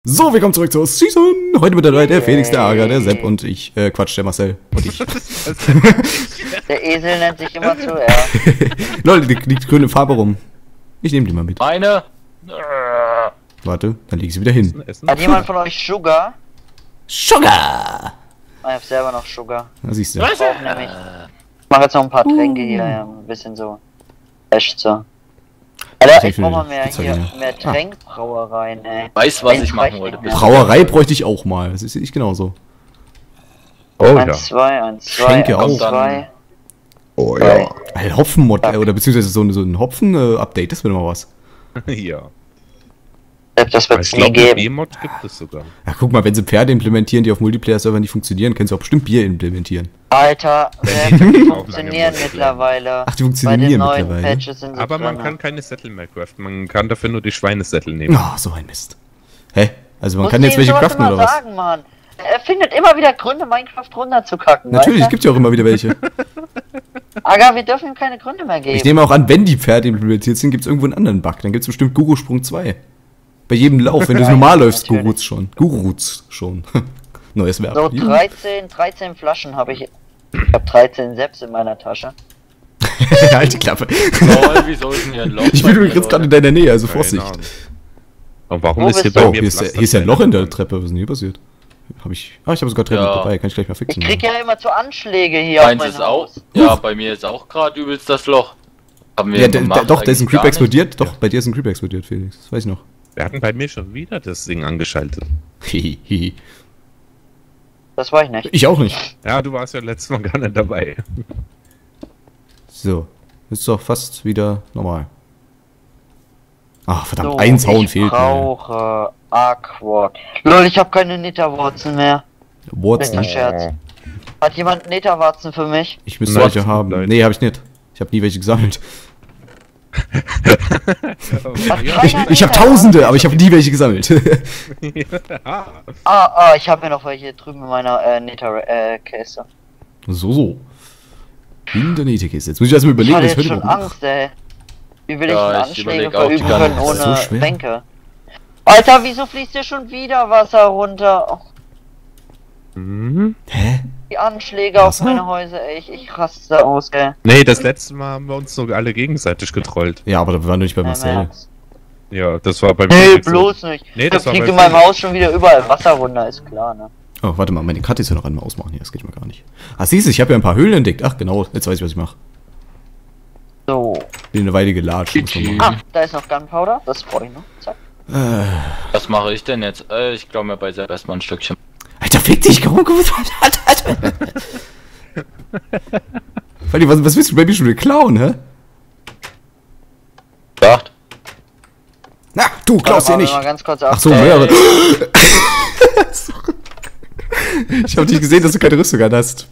So, willkommen zurück zur Season. Heute mit dabei der Felix, der Aga, der Sepp und ich. Quatsch, der Marcel und ich. Der Esel nennt sich immer zuerst. Leute, die grüne Farbe rum. Ich nehme die mal mit. Meine. Warte, dann lege ich sie wieder hin. Hat jemand von euch Sugar? Sugar! Ich hab selber noch Sugar. Da siehst du. Ich brauch nämlich. Ich mach jetzt noch ein paar Tränke hier, ja, ein bisschen so. Echt so. Alter, ich brauch mal mehr Tränkbrauereien, ey. Weißt was ich machen wollte? Brauerei bräuchte ich auch mal. Das ist nicht genauso. Oh ja. 1, 2, 1, 2, Schränke auch. 2. Oh ja. Ein Hopfenmod, oder beziehungsweise so ein Hopfen-Update, das wäre mal was. Ja. Das wird's Ich nie glaube, geben. B-Mod gibt es sogar. Ja, guck mal, wenn sie Pferde implementieren, die auf Multiplayer-Servern nicht funktionieren, können sie auch bestimmt Bier implementieren. Alter, die funktionieren mittlerweile. Ach, die Bei funktionieren den neuen mittlerweile. Patches sind sie Aber man drin. kann keine Sättel mehr craften. Man kann dafür nur die Schweinesättel nehmen. Ah, so ein Mist. Hä? Also man Muss kann jetzt ihm welche sowas craften immer oder was? sagen, Mann. Er findet immer wieder Gründe, Minecraft runterzukacken. Natürlich, weißt gibt ja auch immer wieder welche. du? Aga, wir dürfen ihm keine Gründe mehr geben. Ich nehme auch an, wenn die Pferde implementiert sind, gibt es irgendwo einen anderen Bug. Dann gibt es bestimmt Guru-Sprung 2. Bei jedem Lauf, wenn du normal läufst, natürlich. Gurus schon. Neues Verb. So, 13 Flaschen habe ich. Ich habe 13 selbst in meiner Tasche. Halt die Klappe. Lol, wie soll denn hier ein Loch? Ich bin übrigens gerade in deiner Nähe, also Keine Vorsicht. Ahnung. Und warum Wo ist hier bist bei du? Oh, mir hier ist ja ein Loch in der Treppe. Was ist denn hier passiert? Ich habe sogar Treppe Ja. dabei. Kann ich gleich mal Ich fixen. krieg ja immer zu Anschläge hier auf Meins mein ist auch. Haus. Ja, bei mir ist auch gerade übelst das Loch. Haben wir Ja, gemacht, doch, da ist ein eigentlich Creeper gar explodiert. Doch, bei dir ist ein Creeper explodiert, Felix. Das weiß ich noch. Wir hatten bei mir schon wieder das Ding angeschaltet. Hihihi. Das war ich nicht. Ich auch nicht. Ja, du warst ja letztes Mal gar nicht dabei. So. Ist doch fast wieder normal. Ach, verdammt, So, ein Zaun ich fehlt mir. brauche Aqua. Lol, ich habe keine Netherwarzen mehr. Watson. Scherz. Hat jemand Netherwarzen für mich? Ich müsste Nein, welche haben. nein. Nee, habe ich nicht. Ich habe nie welche gesammelt. Hat Ich, keiner ich habe Netherwarzen? Tausende, aber ich habe nie welche gesammelt. Ich habe ja noch welche drüben in meiner Nether-Käse. So. In der Nähtekiste. Jetzt muss ich erstmal Ich überlegen, hatte was ich jetzt heute schon mache. Angst, ey. Wie will Ja, ich ich denn Anschläge überleg auch die verüben ganze können Zeit. ohne So schwer. Bänke? Alter, wieso fließt hier schon wieder Wasser runter? Oh, Mhm. Hä? die Anschläge auf Wasser? meine Häuser, ey. Ich raste aus, ey. Nee, das letzte Mal haben wir uns sogar alle gegenseitig getrollt. Ja, aber da waren wir nicht bei Marcel. Ernst. Ja, das war bei mir. Nee, nicht so. bloß nicht. Nee, Da das war fliegt bei in meinem Felix. Haus schon wieder überall Wasser runter, ist klar, ne? Oh, warte mal, meine Karte ist ja noch einmal ausmachen hier. Das geht mal gar nicht. Ah, siehst du, ich habe ja ein paar Höhlen entdeckt. Ach, genau. Jetzt weiß ich, was ich mache. So. Bin eine Weile gelatscht. Muss man machen. Da ist noch Gunpowder. Das brauche ich noch. Zack. Was mache ich denn jetzt? Ich glaube mir bei selbst erstmal ein Stückchen. Alter, fick dich, komm. Falli, was willst du bei mir schon wieder klauen, hä? Sagt? Na, du klaust hier Warte mal, nicht. mal ganz kurz Ach so, ab. mehrere. Ich habe nicht gesehen, dass du keine Rüstung an hast.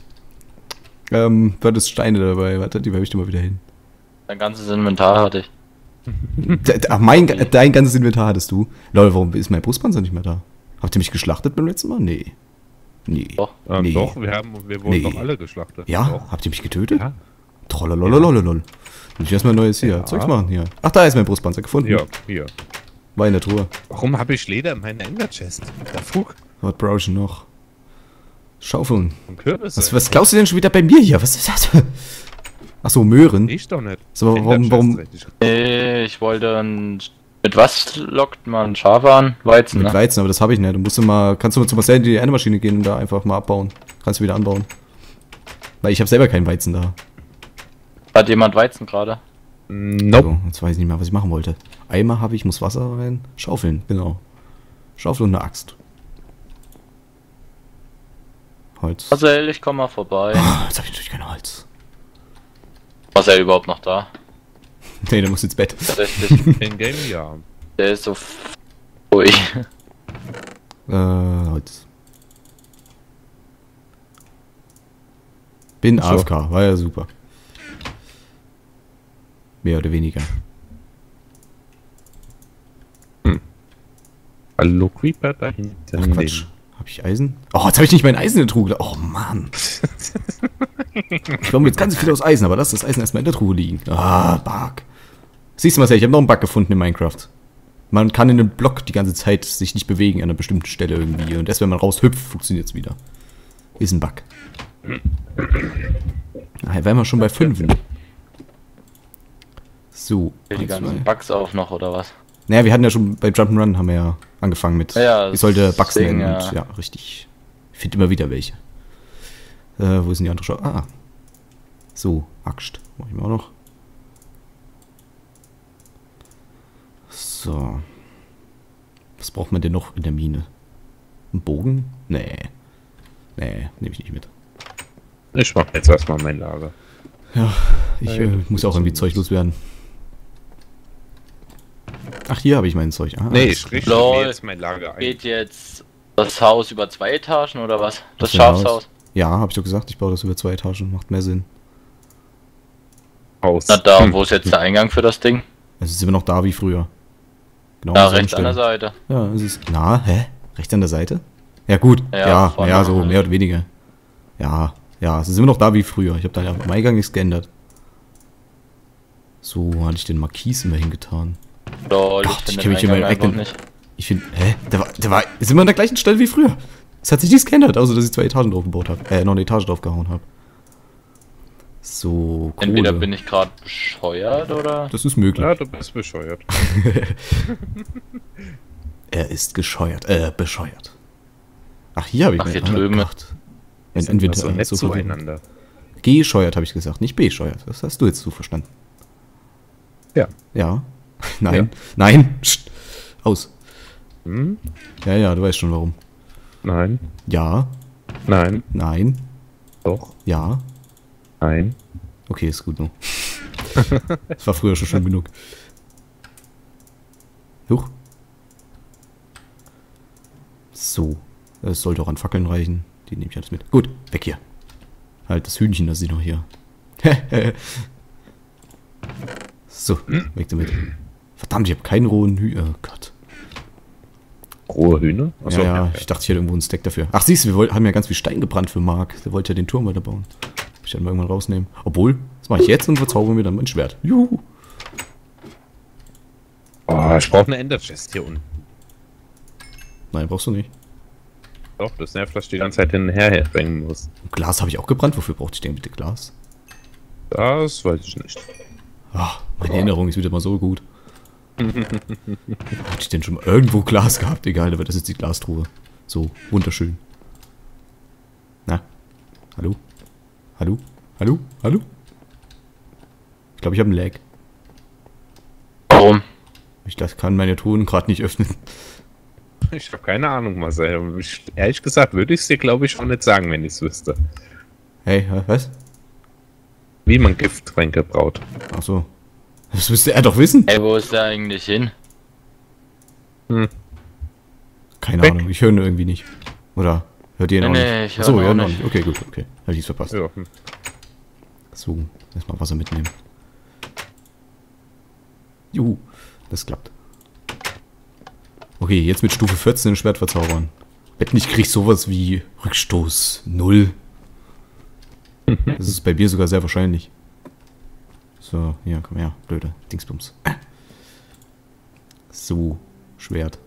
Du hattest Steine dabei. Warte, die werfe ich dir mal wieder hin. Dein ganzes Inventar hatte ich. Ach, dein ganzes Inventar hattest du. Leute, warum ist mein Brustpanzer nicht mehr da? Habt ihr mich geschlachtet beim letzten Mal? Nee. Nee. Doch. Nee. Doch, wir wurden Nee. doch alle geschlachtet. Ja? Doch. Habt ihr mich getötet? Ja. Trollololololol. Muss ich erstmal neues hier. Ja. Zeugs machen hier. Ach, da ist mein Brustpanzer gefunden. Ja, hier. War in der Truhe. Warum habe ich Leder in meiner Ender-Chest? Der Fug Was brauche ich noch? Schaufeln. und Kürbisse. Was klaust du denn schon wieder bei mir hier? Was ist das? Ach so, Möhren. Ich doch nicht. So, warum- Ender-Chest, richtig. Ich wollte mit was lockt man Schafe an? Weizen, Mit ne? Weizen, aber das habe ich nicht. Kannst du mal zu Marcel in die Ernemaschine gehen und da einfach mal abbauen. Kannst du wieder anbauen. Weil ich habe selber keinen Weizen da. Hat jemand Weizen gerade? Nope. So, jetzt weiß ich nicht mehr, was ich machen wollte. Eimer habe ich, muss Wasser rein. Schaufeln, genau. Schaufel und eine Axt. Holz. Marcel, ich komm mal vorbei. Ah, jetzt habe ich natürlich kein Holz. Marcel überhaupt noch da? Nee, der muss ins Bett. Tatsächlich. In Game, ja. Der ist so ruhig. Holz. Bin So. AFK, war ja super. Mehr oder weniger. Hallo Creeper da hinten. Ach Quatsch. Hab ich Eisen? Oh, jetzt habe ich nicht mein Eisen in der Truhe gelassen. Oh Mann. Ich komme jetzt ganz viel aus Eisen, aber lass das Eisen erstmal in der Truhe liegen. Ah, Bug. Siehst du, Marcel, ich habe noch einen Bug gefunden in Minecraft. Man kann in einem Block die ganze Zeit sich nicht bewegen an einer bestimmten Stelle irgendwie. Und erst wenn man raushüpft, funktioniert es wieder. Ist ein Bug. Na, wären wir schon bei 5. So. Die ganzen Bugs auf noch, oder was? Naja, wir hatten ja schon bei Jump'n'Run haben wir ja angefangen mit. Ja, ich sollte Bugs deswegen, nennen. ja. Und, ja, richtig. Ich finde immer wieder welche. Wo ist denn die andere Schau? Ah. So, Axt. Mach ich mal auch noch. So. Was braucht man denn noch in der Mine? Ein Bogen? Nee. Nee, nehme ich nicht mit. Ich mach jetzt erstmal mein Lager. Ja, ich muss auch irgendwie Zeug loswerden. Ach, hier habe ich mein Zeug. Ah, Nee, ich richte Lol. mir jetzt mein Lager ein. Geht jetzt das Haus über 2 Etagen oder was? Das Was für ein Schafshaus? Ja, habe ich doch gesagt, ich baue das über 2 Etagen. Macht mehr Sinn. Haus. Na da, wo ist jetzt der Eingang für das Ding? Es ist immer noch da wie früher. Genau Da an derselben rechts an der Stelle. Seite. Ja, es ist. Na, hä? Rechts an der Seite? Ja, gut. Ja, Ja, vorne ja, so halt. mehr oder weniger. Ja, ja, es ist immer noch da wie früher. Ich habe da am Eingang nichts geändert. So, wo hatte ich den Marquis immer hingetan? Lol, Gott, ich finde kenn mich den in Eingang meinen einfach eigenen- nicht. Ich finde, hä? Ist immer an der gleichen Stelle wie früher. Es hat sich nichts geändert, außer dass ich 2 Etagen drauf gebaut habe. Noch eine Etage drauf gehauen habe. So, Kohle. Entweder bin ich gerade bescheuert oder. Das ist möglich. Ja, du bist bescheuert. Er ist gescheuert. Bescheuert. Ach, hier habe ich Ach, hier oh drüben. Gott. Ein Sind wir Inventar. so nett so verwirrend. zueinander. Gescheuert habe ich gesagt, nicht bescheuert. Das hast du jetzt so verstanden. Ja. Ja. Nein. Ja. Nein. Psst. Aus. Hm? Ja, ja, du weißt schon warum. Nein. Ja. Nein. Nein. Doch. Ja. Nein. Okay, ist gut, no. Das war früher schon schlimm genug. Huch. So. Das sollte auch an Fackeln reichen. Die nehme ich alles mit. Gut, weg hier. Halt, das Hühnchen, das ist noch hier. So, weg damit. Verdammt, ich habe keinen rohen Hühner. Oh Gott. Rohe Hühner? Achso, Ja, ja, ich dachte, ich hätte irgendwo einen Stack dafür. Ach, siehst du, haben ja ganz viel Stein gebrannt für Mark. Der wollte ja den Turm weiterbauen. Ich dann mal irgendwann rausnehmen. Obwohl, das mache ich jetzt und verzauber mir dann mein Schwert. Juhu. Oh, ich brauche eine Ender Chest hier unten. Nein, brauchst du nicht. Doch, das nervt, dass ich die ganze Zeit hin und her herbringen muss. Und Glas habe ich auch gebrannt. Wofür brauchte ich denn bitte Glas? Das weiß ich nicht. Ach, meine Erinnerung ist wieder mal so gut. Hatte ich denn schon mal irgendwo Glas gehabt? Egal, aber das ist die Glastruhe. So, wunderschön. Na? Hallo? Hallo? Hallo? Hallo? Ich glaube, ich habe einen Lag. Warum? Das kann meine Truhen gerade nicht öffnen. Ich habe keine Ahnung, Marcel. Ehrlich gesagt würde ich es dir, glaube ich, schon nicht sagen, wenn ich es wüsste. Hey, was? Wie man Gifttränke braut. Ach so. Das müsste er doch wissen. Ey, wo ist der eigentlich hin? Keine Weg. Ahnung, ich höre ihn irgendwie nicht. Oder hört ihr ihn auch Nee, nicht? ich höre Achso, ihn ja, auch noch nicht. nicht. Okay, gut, okay. Habe ich es verpasst. Ja. So, erstmal Wasser mitnehmen. Juhu, das klappt. Okay, jetzt mit Stufe 14 ein Schwert verzaubern. Wetten, ich krieg sowas wie Rückstoß 0. Das ist bei mir sogar sehr wahrscheinlich. So, hier, komm her, blöde Dingsbums. So, Schwert.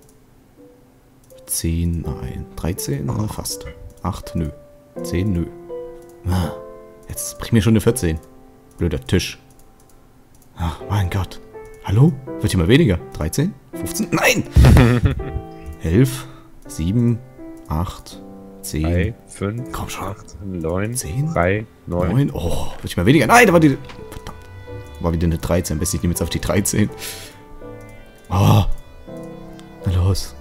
10, nein. 13, fast. 8, nö. 10, nö. Ah, jetzt bring mir schon eine 14. Blöder Tisch. Ach, mein Gott. Hallo? Wird hier mal weniger. 13? 15? Nein! 11, 7, 8, 10, 3, 5, Komm schon. 8, 9, 10, 3, 9. 9. Oh, wird hier mal weniger. Nein, da war die... Verdammt. War wieder eine 13. Am besten ich nehme jetzt auf die 13. Oh. Na los.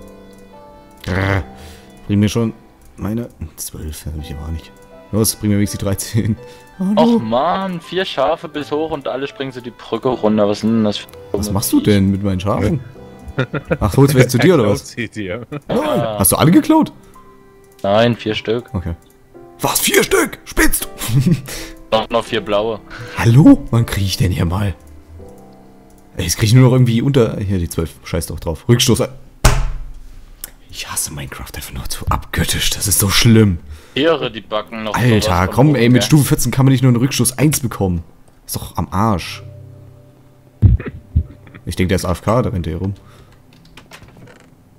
Bring mir schon meine... 12, habe ich aber auch nicht. Los, bring mir wenigstens die 13. Och man, 4 Schafe bis hoch und alle springen so die Brücke runter. Was ist denn das für Was machst du denn mit meinen Schafen? Ach, holst du welche zu dir oder was? Dir. Ja. Hast du alle geklaut? Nein, 4 Stück. Okay. Was? 4 Stück? Spitzt du? Noch 4 blaue. Hallo? Wann kriege ich denn hier mal? Ey, jetzt kriege ich nur noch irgendwie unter... Hier, die 12. Scheiß doch drauf. Rückstoß. Ich hasse Minecraft einfach nur zu abgöttisch. Das ist so schlimm. Tiere, die backen noch. Alter, sowas von komm oben, ey, mit gell? Stufe 14 kann man nicht nur einen Rückstoß 1 bekommen. Ist doch am Arsch. Ich denke, der ist AFK, da rennt er hier rum.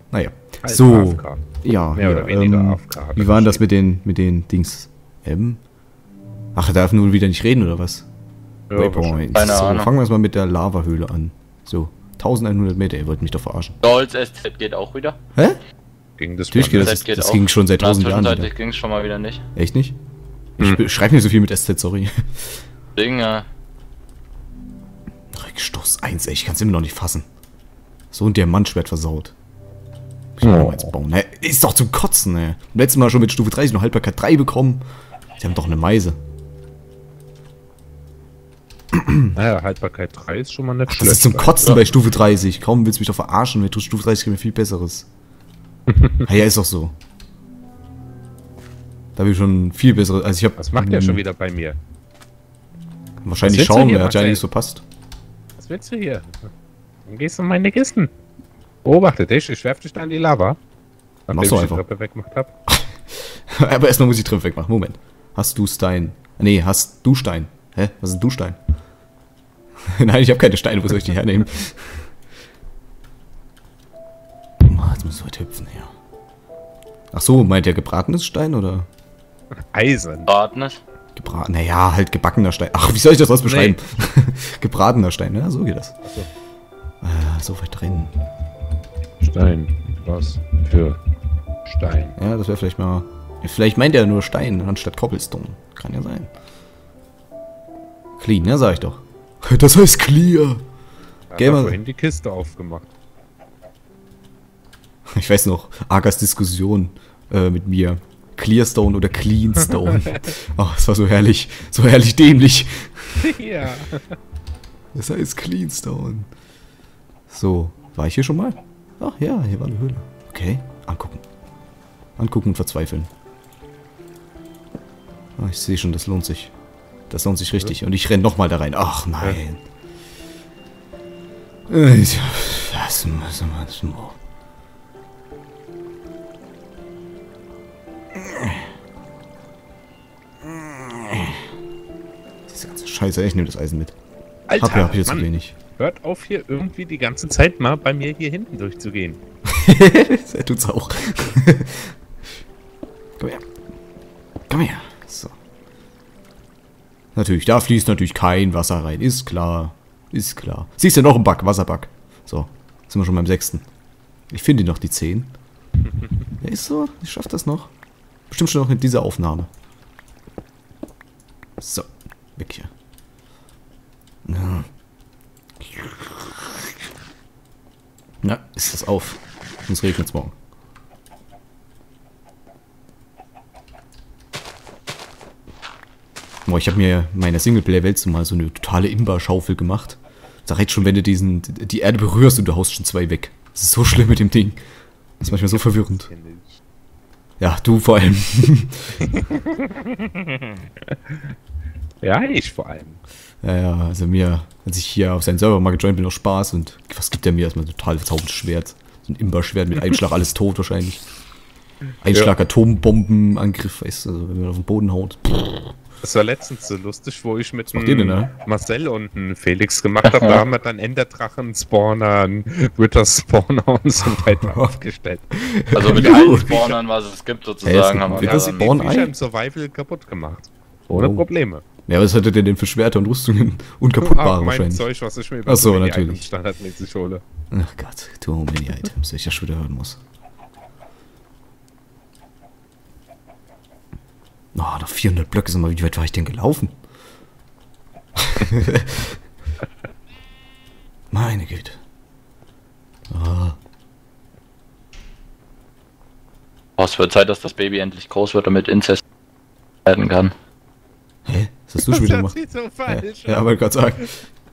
Naja. Also So. AFK. Ja, Mehr oder weniger AFK. hat er wie war denn das geschrieben. mit den Dings? Ach, er darf nun wieder nicht reden, oder was? Ja, Waypoint. Keine So, Ahnung. fangen wir erstmal mit der Lavahöhle an. So, 1100 Meter, ihr wollt mich doch verarschen. Dolls SZ geht auch wieder. Hä? Ging das Natürlich mal? geht das, das ging schon seit 1000 Jahren Zwischenzeitlich wieder. ging es schon mal wieder nicht. Echt nicht? Ich schreibe nicht so viel mit SZ, sorry. Deswegen, Stoß 1, ey, ich kann es immer noch nicht fassen. So ein Diamantschwert versaut. Ich will noch eins bauen. Ist doch zum Kotzen, ey. Letztes Mal schon mit Stufe 30 noch Haltbarkeit 3 bekommen. Die haben doch eine Meise. Naja, Haltbarkeit 3 ist schon mal nicht Das ist zum Kotzen bei Stufe 30. Kaum willst du mich doch verarschen, wenn du Stufe 30 kriegst, mir viel Besseres. Ja, ist doch so. Da habe ich schon viel Besseres. Also ich habe. Was macht der schon wieder bei mir? Wahrscheinlich Was willst du schauen, hier, er hat ja Marcel? nichts verpasst. Was willst du hier? Dann gehst du in meine Kisten. Beobachte dich, ich werf dich da in die Lava. Nachdem Mach's doch ich einfach. die Treppe weggemacht hab. Aber erstmal muss ich die Treppe wegmachen. Moment. Hast du Stein? Nee, hast du Stein? Hä? Was ist ein Du-Stein? Nein, ich habe keine Steine. Wo soll ich die hernehmen? Jetzt müssen wir weit hüpfen, ja. Ach so, meint ihr gebratenes Stein oder? Eisen. Bartnes. Gebraten, naja, halt gebackener Stein. Ach, wie soll ich das was beschreiben? Gebratener Stein, ja, so geht das. So weit drin. Stein. Was für Stein? Ja, das wäre vielleicht mal. Vielleicht meint er nur Stein anstatt Cobblestone. Kann ja sein. Clean, ja, sag ich doch. Das heißt clear. Er Gamer- hat vorhin die Kiste aufgemacht. Ich weiß noch, Argas Diskussion mit mir. Clearstone oder Cleanstone. Oh, das war so herrlich dämlich. Ja. Das heißt Cleanstone. So, war ich hier schon mal? Ach ja, hier war eine Höhle. Okay, angucken. Angucken und verzweifeln. Ah, ich sehe schon, das lohnt sich. Das lohnt sich richtig. Und ich renn nochmal da rein. Ach nein. Was muss man so? Diese ganze Scheiße, ich nehme das Eisen mit. Alter, Hab hier zu Mann, wenig. hört auf hier irgendwie die ganze Zeit mal bei mir hier hinten durchzugehen. Er tut's auch. Komm her. Komm her. So. Natürlich, da fließt natürlich kein Wasser rein. Ist klar. Ist klar. Siehst du, noch ein Bug, Wasserbug. So, sind wir schon beim 6. Ich finde noch die 10. Ja, ist so. Ich schaff das noch. Bestimmt schon noch in dieser Aufnahme. So, weg hier. Ja. Na, ist das auf. Sonst regnet's morgen. Boah, ich habe mir in meiner Singleplayer-Welt so mal so eine totale Imba-Schaufel gemacht. Da reicht schon, wenn du die Erde berührst und du haust schon 2 weg. Das ist so schlimm mit dem Ding. Das ist manchmal so verwirrend. Ja, du vor allem. Ja, ich vor allem. Ja, also mir, als ich hier auf seinen Server mal gejoint bin, noch Spaß und was gibt er mir? Erstmal ein total verzaubertes Schwert. So ein Imba-Schwert mit Einschlag, alles tot wahrscheinlich. Einschlag, Atombombenangriff, weißt du, also wenn man auf den Boden haut. Das war letztens so lustig, wo ich mit macht ihr denn, ne? Marcel und einem Felix gemacht habe. Da haben wir dann Enderdrachen, Spawner, einen Wither-Spawner und so weiter aufgestellt. Also mit allen Spawnern, was es gibt sozusagen, haben wir Wird da das dann- Die Spawn-Ei? Viecher im Survival kaputt gemacht. Ohne Oh. Probleme. Ja, was hattet ihr denn für Schwerter und Rüstungen? Unkaputtbare mein wahrscheinlich. Zeug, was ich mir Ach so, die natürlich. Items standardmäßig hole. Ach Gott, too many items, ich ja schon wieder hören muss. Oh, noch 400 Blöcke, sag mal, wie weit war ich denn gelaufen? Meine Güte. Oh, Oh, es wird Zeit, dass das Baby endlich groß wird, damit Inzest werden kann. hä? Was hast du schon wieder gemacht? sieht so falsch Ja, wollte gerade sagen.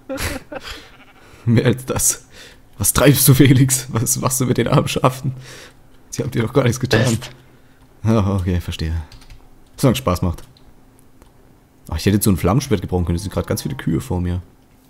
Mehr als das. Was treibst du, Felix? Was machst du mit den armen Schafen? Sie haben dir doch gar nichts getan. Ah, okay, verstehe. Solange Spaß macht. Ach, ich hätte jetzt so ein Flammenschwert gebrauchen können. Es sind gerade ganz viele Kühe vor mir.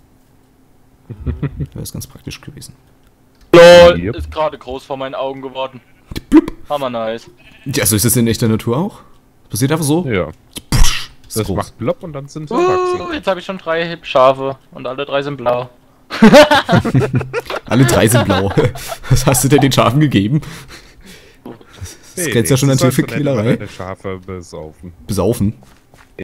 Wäre das ganz praktisch gewesen. LOL, Yep. ist gerade groß vor meinen Augen geworden. Blub. Hammer nice. Ja, so ist das in echter Natur auch. Das passiert einfach so. Ja, Pusch, ist das groß. macht Blob und dann sind sie erwachsen. Jetzt habe ich schon 3 Schafe und alle 3 sind blau. Alle 3 sind blau. Was hast du denn den Schafen gegeben? Das grenzt ja schon an Tierquälerei. Schafe besaufen. Besaufen?